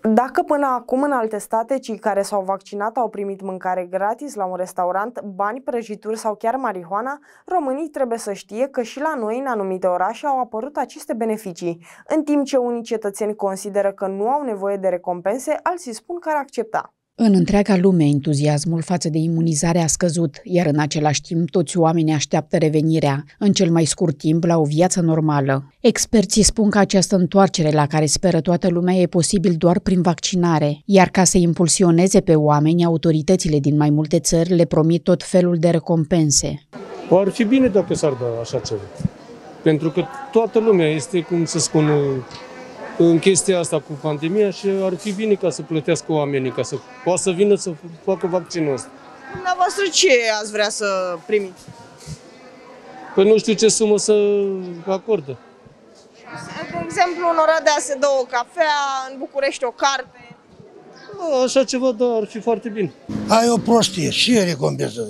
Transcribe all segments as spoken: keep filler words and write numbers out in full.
Dacă până acum în alte state cei care s-au vaccinat au primit mâncare gratis la un restaurant, bani, prăjituri sau chiar marihuana, românii trebuie să știe că și la noi în anumite orașe au apărut aceste beneficii. În timp ce unii cetățeni consideră că nu au nevoie de recompense, alții spun că ar accepta. În întreaga lume, entuziasmul față de imunizare a scăzut, iar în același timp toți oamenii așteaptă revenirea, în cel mai scurt timp, la o viață normală. Experții spun că această întoarcere la care speră toată lumea e posibil doar prin vaccinare, iar ca să impulsioneze pe oameni, autoritățile din mai multe țări le promit tot felul de recompense. Ar fi bine dacă s-ar da așa ceva, pentru că toată lumea este, cum să spun, în chestia asta cu pandemia și ar fi bine ca să plătească oamenii, ca să poată să vină să facă vaccinul ăsta. Dumneavoastră ce ați vrea să primiți? Păi nu știu ce sumă să acordă. De exemplu, în Oradea se dă o cafea, în București o carte. Așa ceva, da, ar fi foarte bine. Ai o prostie, și e recompensă.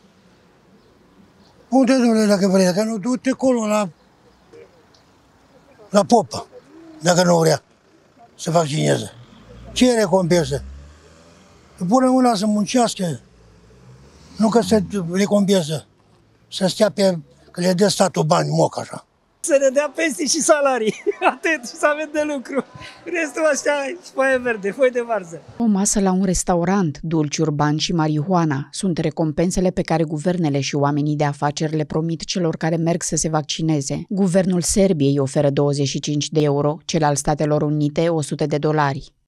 Unde, domnule, dacă vrei, dacă nu, du-te acolo la, la popă, dacă nu vrea să vaccineze. Ce e recompensă? Pune mâna să muncească, nu că se recompensă, să stea pe, că le dă statul bani, moc așa. Să ne dea pensii și salarii, atât, și să avem de lucru. Restul așa, foaie verde, foaie de varză. O masă la un restaurant, dulci urbani și marihuana sunt recompensele pe care guvernele și oamenii de afaceri le promit celor care merg să se vaccineze. Guvernul Serbiei oferă douăzeci și cinci de euro, cel al Statelor Unite o sută de dolari.